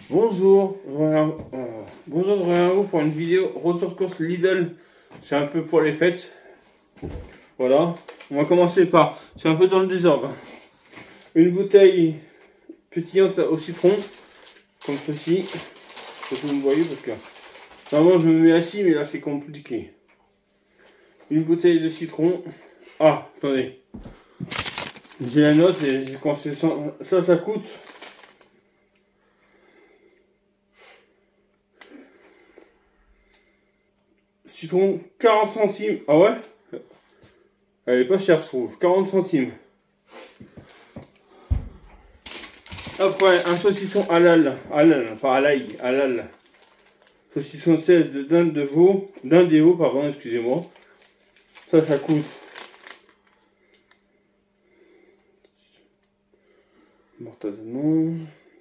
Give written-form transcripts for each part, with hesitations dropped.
Bonjour, bonjour, je reviens à vous pour une vidéo retour de course Lidl. C'est un peu pour les fêtes. Voilà, on va commencer par, c'est un peu dans le désordre. Une bouteille pétillante au citron, comme ceci. Je sais pas si vous me voyez parce que normalement je me mets assis, mais là c'est compliqué. Une bouteille de citron. Ah, attendez. J'ai la note et j'ai pensé ça coûte. Citron 40 centimes. Ah ouais? Elle est pas chère, je trouve. 40 centimes. Après, un saucisson halal. Halal, pas halaï, halal. Saucisson 16 de dinde de veau. Dinde et veau, pardon, excusez-moi. Ça coûte. Mortadelle, non.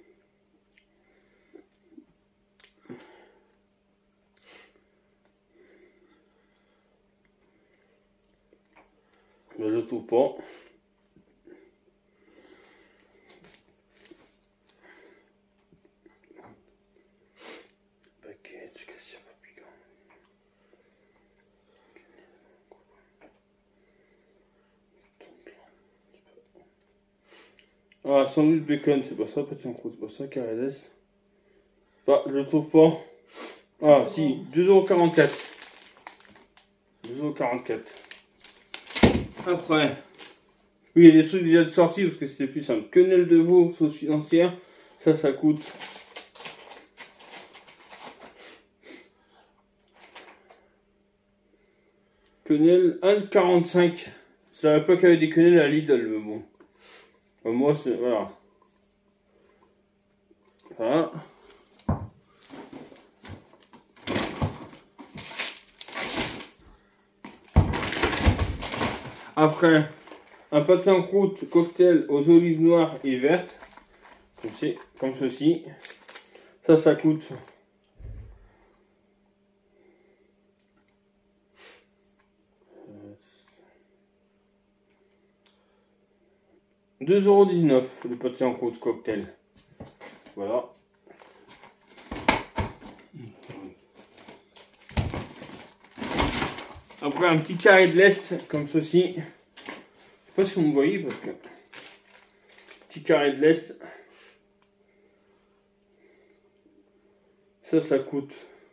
Je trouve pas. Ah, sandwich bacon, c'est pas ça, petit en croûte, c'est pas ça, Carrelès. Bah, je trouve pas. Ah, si, 2,44 €. 2,44 €. Après, oui, il y a des trucs déjà de sortie parce que c'était plus simple. Quenelle de veau, sauce financière, ça coûte. Quenelle 1,45 €. Je savais pas qu'il y avait des quenelles à Lidl, mais bon. Moi, c'est. Voilà. Voilà. Après, un pâté en croûte cocktail aux olives noires et vertes. Comme ceci. Ça coûte. €2,19 € le pâté en croûte cocktail. Voilà. Après, un petit carré de lest comme ceci. Je sais pas si vous me voyez parce que. Petit carré de lest. Ça coûte.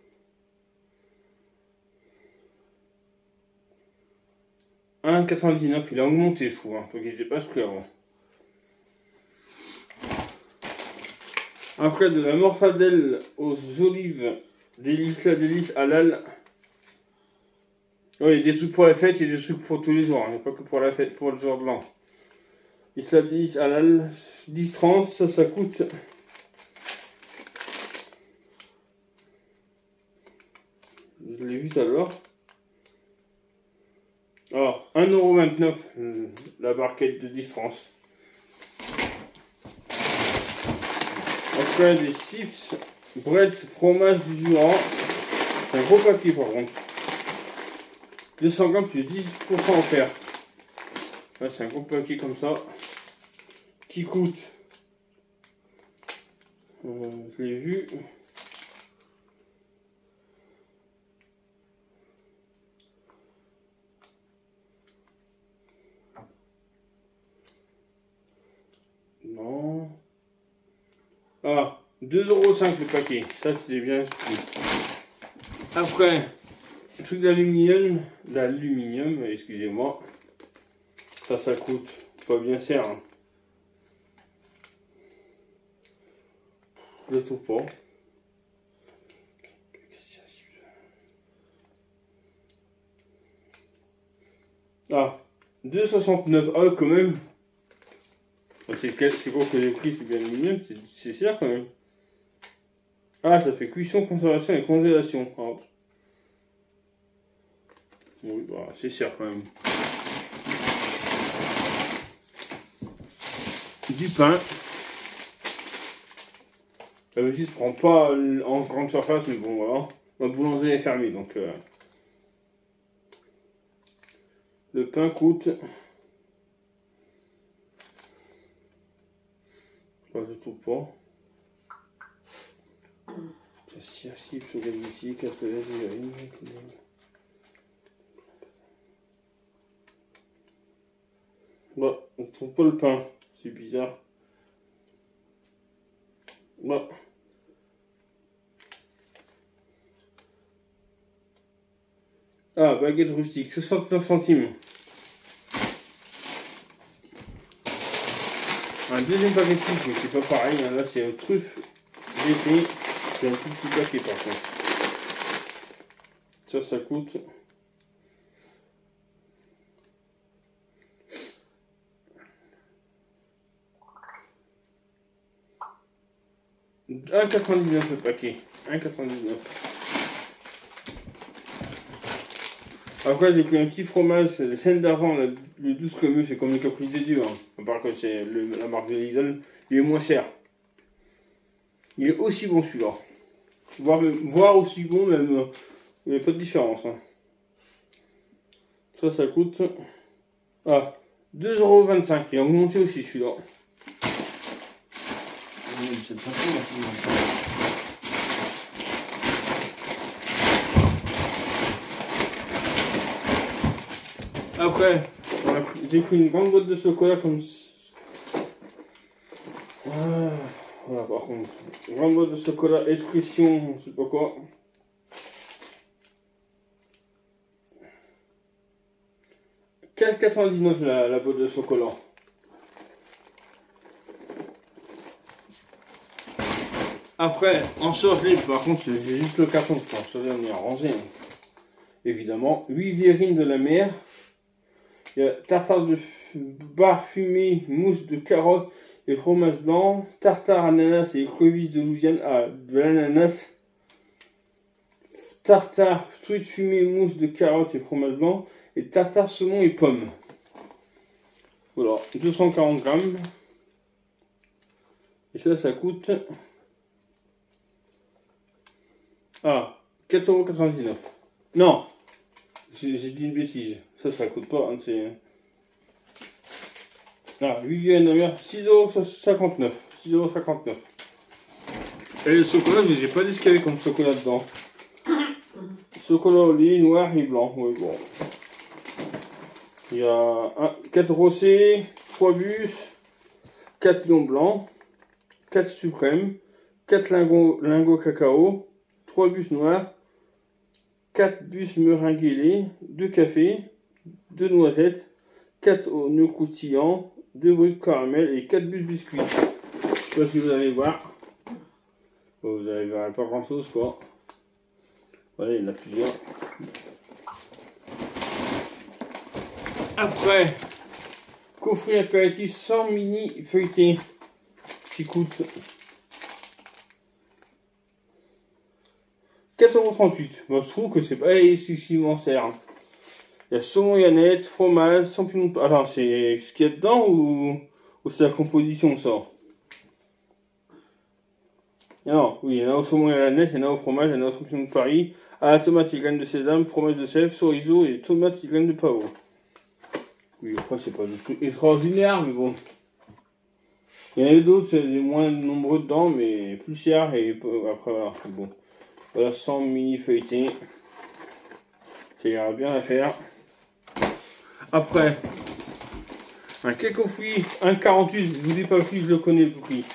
€1,99 €. Il a augmenté, je trouve. Donc, il n'était pas ce prix avant. Après, de la mortadelle aux olives d'Isla Délice halal. Oui, il y a des trucs pour la fête, il y a des trucs pour tous les jours. Il n'y a pas que pour la fête, pour le jour de l'an. Isla Délice halal 10,30 €. Ça coûte. Je l'ai vu tout à l'heure. Alors, €1,29 € la barquette de 10 francs. Après, des chips, bread, fromage du Jura. C'est un gros paquet par contre. 200 grammes plus 10% offert. Là, c'est un gros paquet comme ça. Qui coûte. Je l'ai vu. Non. Ah, 2,05 € le paquet. Ça, c'était bien. Après, truc d'aluminium, excusez-moi. Ça coûte pas bien cher. Hein. Je le trouve pas. Ah, 2,69 €. Ah, quand même. C'est quoi que les prix, c'est bien l'aluminium, c'est cher quand même. Ah, ça fait cuisson, conservation et congélation. Ah. Oui, bah, c'est cher quand même. Du pain. La bêtise ne prend pas en grande surface, mais bon, voilà. Ma boulangerie est fermée, donc. Le pain coûte. Bah, je trouve pas. Chips, au ici, cassoulet, bon, on trouve pas le pain, c'est bizarre. Bon. Ah, baguette rustique, 69 centimes. Un deuxième paquet de chips, mais c'est pas pareil, hein. Là c'est un truffe d'été, c'est un tout petit paquet par contre. Ça coûte. $1,99 le paquet. 1,99. Après, j'ai pris un petit fromage, c'est le scène d'avant, le 12 communs, c'est comme le Caprice de Dieu. Hein. À part que c'est la marque de Lidl, il est moins cher. Il est aussi bon celui-là. Voire aussi bon, même. Il n'y a pas de différence. Hein. Ça coûte. Ah, 2,25 €. Il a augmenté aussi celui-là. C'est pas cool, après, j'ai pris une grande boîte de chocolat comme voilà, par contre, une grande boîte de chocolat expression, je sais pas quoi. $4,99 la boîte de chocolat. Après, en surgelé, par contre, j'ai juste le carton, en surgelé, on est rangé. Hein. Évidemment, 8 verrines de la mer. Il y a tartare de bar fumé, mousse de carotte et fromage blanc, tartare ananas et écrevisses de Louisiane à de l'ananas, tartare truite fumée, mousse de carotte et fromage blanc, et tartare saumon et pommes. Voilà, 240 grammes. Et ça coûte. Ah, 4,99 €. Non, j'ai dit une bêtise. Ça coûte pas. Hein, c'est. Ah, 8 viandes de mer, 6,59 €. 6,59 €. Et le chocolat, je n'ai pas dit ce qu'il y avait comme chocolat dedans. Chocolat au lait, noir et blanc. Oui, bon. Il y a 4 rossés, 3 bus, 4 lions blancs, 4 suprêmes, 4 lingots cacao, 3 bus noirs, 4 bus meringués lait, 2 cafés, 2 noisettes, 4 oignons croustillants, 2 briques caramel et 4 bus biscuits. Je sais pas si vous allez voir. Bon, vous allez voir pas grand chose quoi. Voilà, il y en a plusieurs. Après, coffret apéritif 100 mini feuilletés qui coûte 4,38 €. Moi, je trouve que c'est pas excessivement cher. Il y a saumon et aneth, fromage, champignons de... Alors, c'est ce qu'il y a dedans ou c'est la composition, ça? Non, oui, il y en a au saumon et à l'aneth, il y en a au fromage, il y en a au champignon de Paris, à la tomate et graines de sésame, fromage de sèvres, chorizo et tomates et graines de pavot. Oui, après, c'est pas du tout extraordinaire, mais bon. Il y en avait d'autres, c'est moins nombreux dedans, mais plus cher, et après, voilà, bon. Voilà, 100 mini feuilletés. Ça ira bien à faire. Après, un cake aux fruits, 1,48 €. Je vous dis pas le prix, je le connais le prix.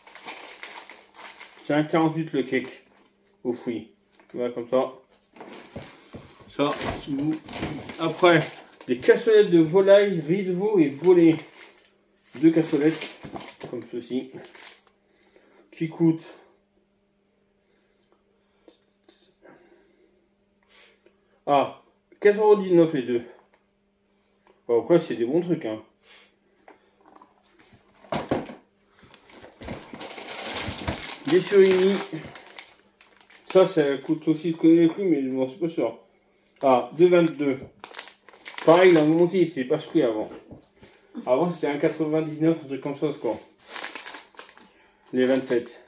C'est 1,48 € le cake aux fruits. Voilà, comme ça. Ça, c'est bon. Après, les cassolettes de volaille, riz de veau et volet. 2 cassolettes, comme ceci, qui coûtent ah, 4,19 € les deux. Bon, après, c'est des bons trucs, hein. Des surimi. Ça coûte aussi, je connais les prix, mais je m'en suis pas sûr. Ah, 2,22 €. Pareil, il a monté, c'est pas ce prix avant. Avant, c'était 1,99 €, un truc comme ça, quoi. Les 27.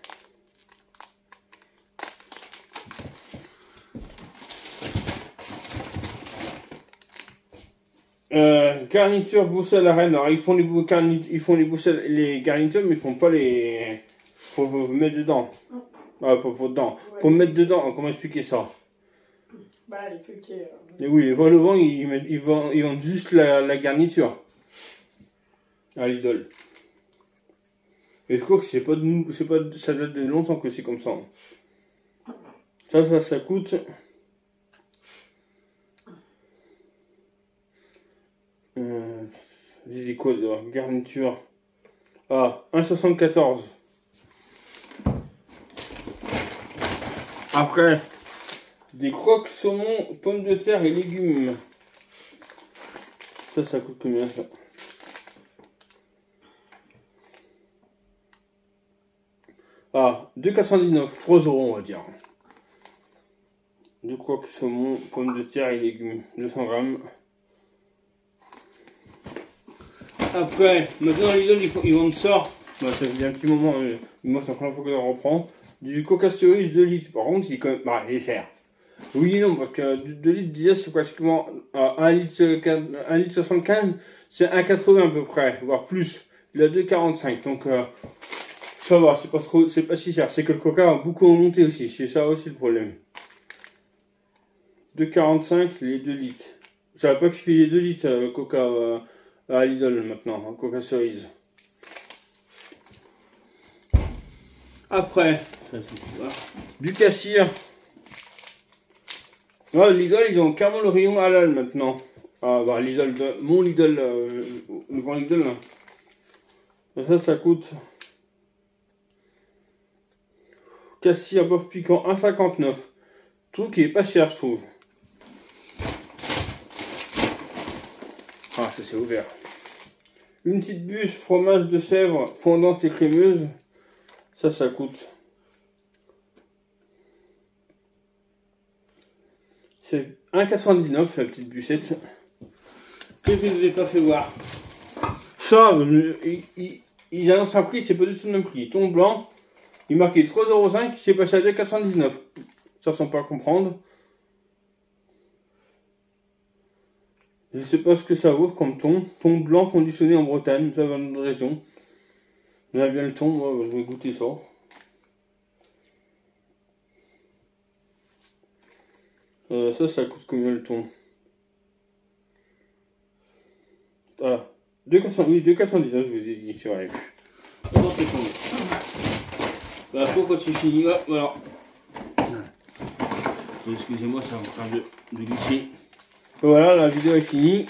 Garniture boussole à la reine. Alors, ils font les garnitures, mais ils font pas les. Faut vous mettre dedans. Ah, pas pour dedans. Ouais. Pour me mettre dedans, comment expliquer ça? Bah, les feuilletés. Mais oui, les vol-au-vent, ils vendent juste la garniture. À Lidl. Et je crois que c'est pas de nous, ça date de longtemps que c'est comme ça. Ça coûte. J'ai dit quoi de garniture? Ah, 1,74. Après, des croques saumon, pommes de terre et légumes. Ça coûte combien ça? Ah, 2,99, 3 € on va dire. Deux croques saumon, pommes de terre et légumes, 200 grammes. Après, maintenant Lidl ils vendent ça. Bah, ça fait un petit moment, moi c'est la première fois que je reprends. Du Coca Cerise 2 litres. Par contre, il est quand même. Bah, il est cher. Oui et non, parce que 2 litres diesel c'est pratiquement 1 litre 75, c'est 1,80 à peu près, voire plus. Il a 2,45. Donc ça va, c'est pas si cher. C'est que le Coca a beaucoup monté aussi. C'est ça aussi le problème. 2,45 les 2 litres. Ça va pas qu'il fait les 2 litres Coca à Lidl maintenant, hein, Coca Cerise. Après, du Cassir. Ouais, Lidl, ils ont carrément le rayon halal maintenant. Ah bah Lidl, mon Lidl, le grand Lidl là. Et ça coûte. Cassir bœuf piquant 1,59. Truc qui est pas cher, je trouve. Ah, ça c'est ouvert. Une petite bûche fromage de chèvre fondante et crémeuse. Ça coûte. C'est 1,99 la petite bûchette. Que je ne vous ai pas fait voir. Ça, il annonce un prix, c'est pas du tout le même prix. Thon blanc, il marquait 3,05 €, c'est passé à 2,99 €. Ça, sans pas comprendre. Je sais pas ce que ça vaut comme thon. Thon blanc conditionné en Bretagne, ça va dans notre région. J'aime bien le thon, moi, je vais goûter ça. Ça coûte combien le thon? Ah, 2,99, je vous ai dit, c'est vrai. Comment c'est tombé? Bah, quand c'est fini, voilà. Excusez-moi, c'est en train de glisser. Voilà, la vidéo est finie.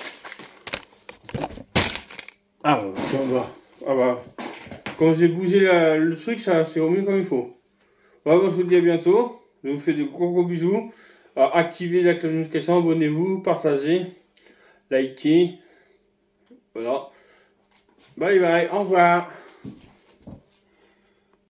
Ah bah, quand j'ai bougé le truc, ça c'est remis comme il faut. Voilà, je vous dis à bientôt. Je vous fais de gros bisous. Activez la cloche de notification, abonnez-vous, partagez, likez. Voilà. Bye bye, au revoir.